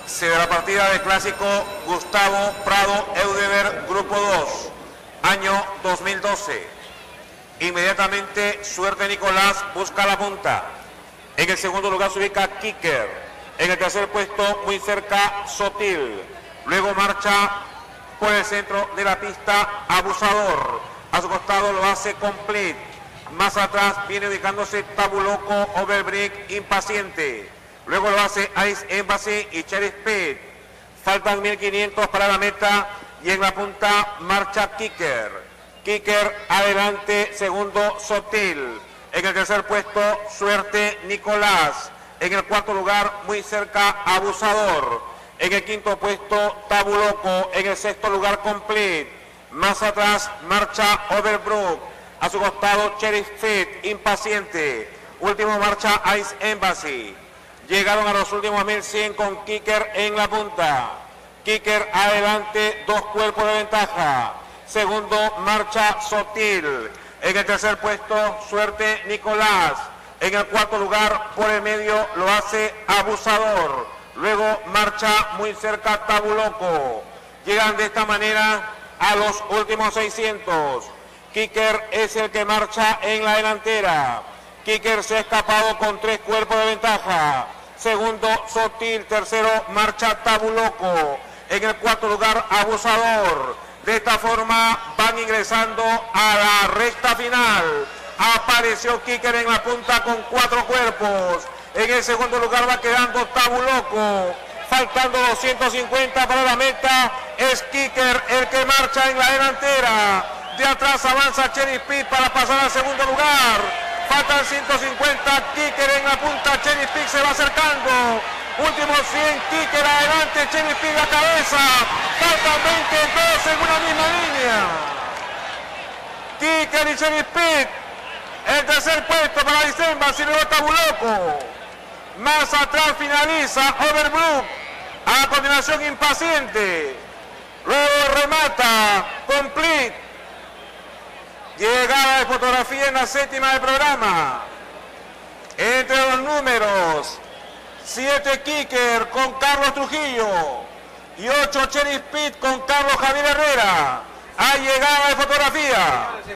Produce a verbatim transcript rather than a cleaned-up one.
Se da la partida del clásico Gustavo Prado Eudeber, Grupo dos, año dos mil doce. Inmediatamente Suerte Nicolás busca la punta. En el segundo lugar se ubica Kicker. En el tercer puesto, muy cerca, Sotil. Luego marcha por el centro de la pista Abusador. A su costado lo hace Complete. Más atrás viene ubicándose Tabuloco, Overbrick, Impaciente. Luego lo hace Ice Embassy y Cherry Speed. Faltan mil quinientos para la meta y en la punta marcha Kicker. Kicker adelante, segundo Sotil. En el tercer puesto Suerte Nicolás. En el cuarto lugar muy cerca Abusador. En el quinto puesto Tabuloco. En el sexto lugar Complete. Más atrás marcha Overbrook. A su costado Cherry Speed, Impaciente. Último marcha Ice Embassy. Llegaron a los últimos mil cien con Kicker en la punta. Kicker adelante, dos cuerpos de ventaja. Segundo marcha Sotil. En el tercer puesto Suerte Nicolás. En el cuarto lugar por el medio lo hace Abusador. Luego marcha muy cerca Tabuloco. Llegan de esta manera a los últimos seiscientos. Kicker es el que marcha en la delantera. Kicker se ha escapado con tres cuerpos de ventaja. Segundo, Sotil. Tercero, marcha Tabuloco. En el cuarto lugar, Abusador. De esta forma van ingresando a la recta final. Apareció Kicker en la punta con cuatro cuerpos. En el segundo lugar va quedando Tabuloco. Faltando doscientos cincuenta para la meta. Es Kicker el que marcha en la delantera. De atrás avanza Cherry Speed para pasar al segundo lugar. Faltan ciento cincuenta, Kicker en la punta, Cherry Speed se va acercando. Últimos cien, Kicker adelante, Cherry Speed a cabeza. Faltan veintidós en una misma línea. Kicker y Cherry Speed. El tercer puesto para Dicemba, si luego Tabuloco. Más atrás finaliza Overbrook. A continuación Impaciente. Luego remata Complete. Llegada de fotografía en la séptima del programa. Entre los números, siete Kicker con Carlos Trujillo y ocho Cherry Speed con Carlos Javier Herrera. Ha llegado de fotografía.